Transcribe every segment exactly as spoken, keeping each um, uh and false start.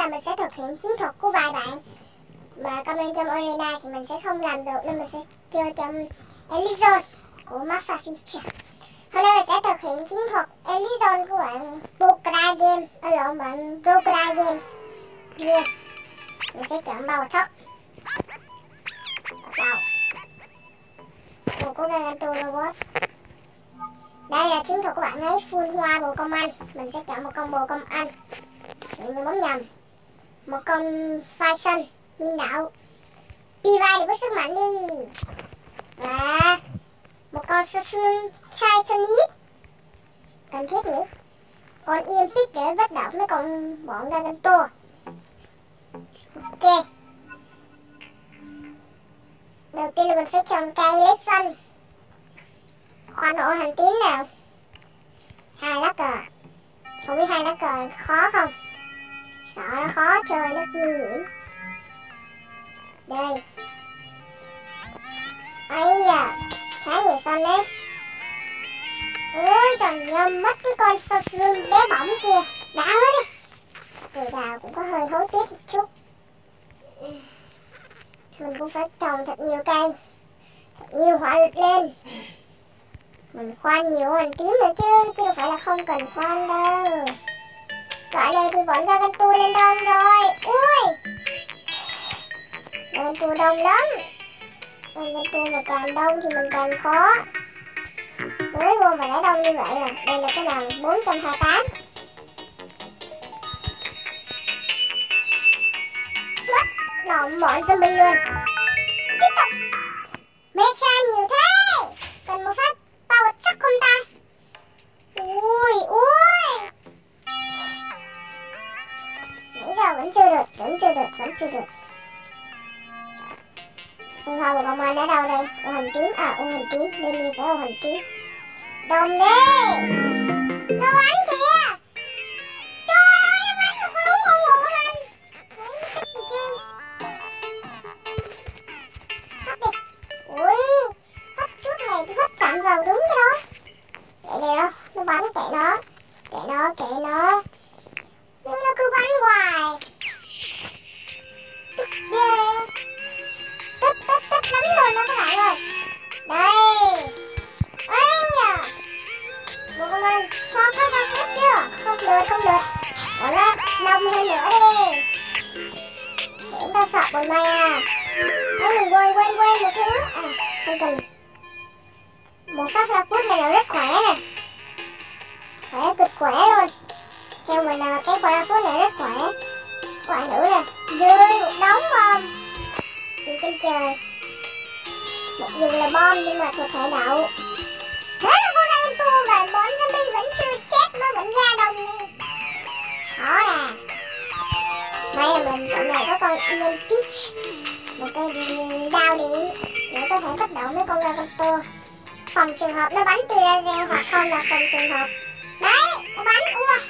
là mình sẽ thực hiện chiến thuật của vài bạn mà comment trong arena thì mình sẽ không làm được, nên mình sẽ chơi trong Elite Zone của Mafia Feature. Hôm nay mình sẽ thực hiện chiến thuật Elite Zone của bạn Bokra Game, ở lộn bạn Bokra Games Game. Mình sẽ chọn Power Tox. Bắt đầu. Bộ của Gangantu Robot. Đây là chiến thuật của bạn ấy, full hoa bộ công anh. Mình sẽ chọn một con bồ công anh, tự nhiên bóng nhầm. Một con phai xanh biên đạo Piva để bớt sức mạnh đi. Và một con Sassoon Titanite cần thiết nhỉ. Con Impic để bắt động mấy con bọn Gangantu. Ok, đầu tiên là mình phải trồng cây lấy xanh. Khoan nổ hành tím nào. Hai lá cờ. Không biết hai lá cờ khó không? Sợ nó khó chơi, nó nguy hiểm. Đây. Ây da, khá nhiều xanh đấy. Ôi trời, nhầm mất cái con Sassoon bé bỏng kia. Đảo nó đi. Rồi đào cũng có hơi hối tiếc một chút. Mình cũng phải trồng thật nhiều cây, thật nhiều hỏa lực lên. Mình khoan nhiều hành tím nữa chứ, chứ đâu phải là không cần khoan đâu. Loại này thì bọn Gangantu lên đông rồi. Ui, Gangantu đông lắm. Gangantu mà càng đông thì mình càng khó. Mới vô mà đã đông như vậy rồi. Đây là cái nào bốn trăm hai mươi tám. Mất động bọn zombie luôn. Tiếp tục. Mecha nhiều thế. Cần một phát Power chắc không ta? Ui, ui. Nãy giờ vẫn chưa được, vẫn chưa được, vẫn chưa được. Phương hoa của công an ở đâu đây? Ô hành tím, à ô hành tím, bên đi phải ô hành tím. Đồng đi. Nó bắn kìa. Trời ơi, nó bắn một cái lúng con ngủ lên. Đấy, nó tức gì chứ. Hấp đi. Ui, hấp suốt này, cứ hấp chậm vào đúng cái đó. Kệ đây đâu, nó bắn kệ nó. Kệ nó, kệ nó. Nên nó cứ bắn hoài. Tức ghê. Tức, tức, tức lắm luôn đó các bạn ơi. Đây. Ây da. Bộ công an cho phát ra phép chưa? Không được, không được. Bỏ ra, nông hơn nữa đi. Để chúng ta sợ bọn mày à. Ôi, mình quên, quên, quên một thứ. À, không cần. Một phát ra phút này là rất khỏe nè. Khỏe, cực khỏe luôn. Theo mình là cái qua phút này rất khỏe. Quả nữ nè, rơi một đống bom từ trên trời. Mặc dù là bom nhưng mà thuộc thể đậu. Thế là con Gangantu và bọn zombie vẫn chưa chết, nó vẫn ra đông. Khó nè. May là mình chỗ này có con Ian Peach, một cây đao điện để có thể kích động mấy con Gangantu. Phòng trường hợp nó bắn tia laser hoặc không là phòng trường hợp. Đấy, nó bắn, ua.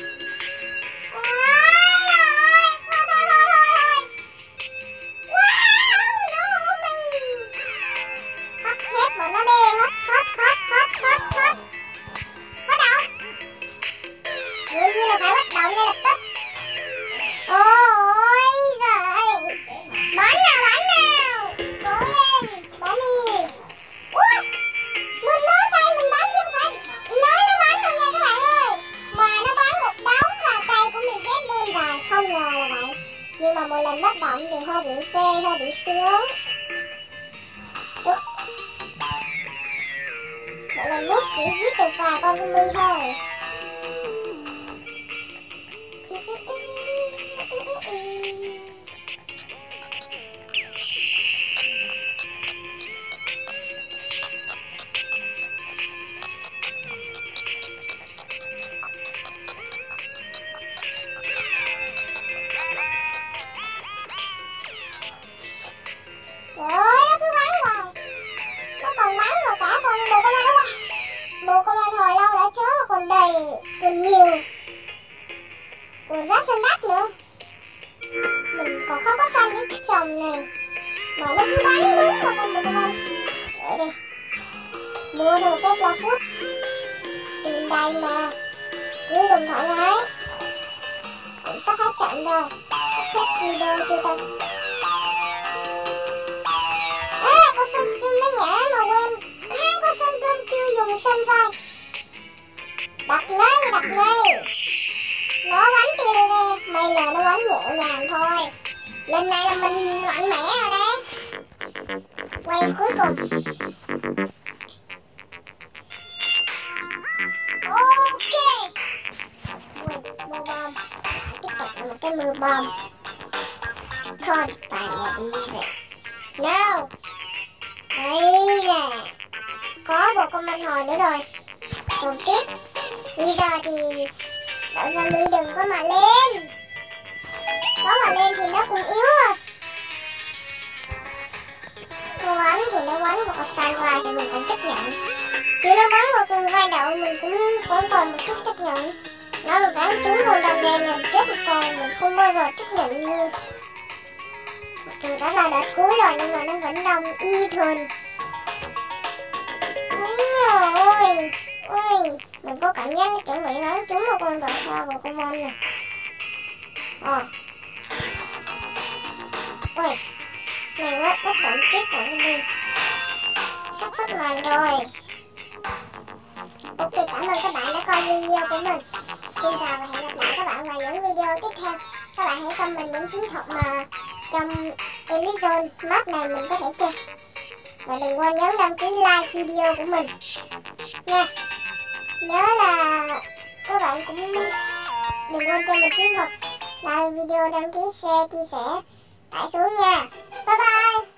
Nhưng mà mỗi lần bất động thì hơi bị phê, hơi bị sướng. Mỗi lần boost chỉ giết được vài con zombie thôi. Còn nhiều, còn rác xanh đắt nữa. Mình còn không có xanh với chồng này mà nó cứ bắn đúng vào con bộ công anh. Để đi mua cho một cái flash food, tiền đầy mà, cứ dùng thoải mái. Cũng sắp hết trận rồi, sắp video chưa ta? À, con sân sân nó nhả mà quên. Hai con sân cơm chưa dùng sân phai. Đặt ngay, đặt ngay. Nó bắn kia nè, may là nó bắn nhẹ nhàng thôi. Lần này là mình mạnh mẽ rồi đấy. Quay cuối cùng. Ok. Ui, mưa bom. Tiếp tục là một cái mưa bom. Con phải một easy. Nào. Đây nè. Có một con manh hồi nữa rồi. Trùng tiếp. Bây giờ thì đội zombie đừng có mà lên. Có mà lên thì nó cũng yếu rồi. Cô bắn thì nó bắn một con sai vai thì mình cũng chấp nhận. Chứ nó bắn một con vai đậu mình cũng cũng còn một chút chấp nhận. Nó mà bắn trúng con đàn đen làm chết một con mình không bao giờ chấp nhận luôn. Dù đã là đợt cuối rồi nhưng mà nó vẫn đông y thường. Ôi ôi, mình có cảm giác nó chuẩn bị bắn trúng một con đợt hoa một con mon nè. Ờ. Ôi, này quá, bất động chết rồi đi. Sắp hết màn rồi. Ok, cảm ơn các bạn đã coi video của mình. Xin chào và hẹn gặp lại các bạn vào những video tiếp theo. Các bạn hãy comment những chiến thuật mà trong Elite Zone map này mình có thể chơi. Và đừng quên nhấn đăng ký like video của mình nha. Nhớ là các bạn cũng đừng quên cho mình chiến thuật like video, đăng ký, share, chia sẻ, tải xuống nha. Bye bye.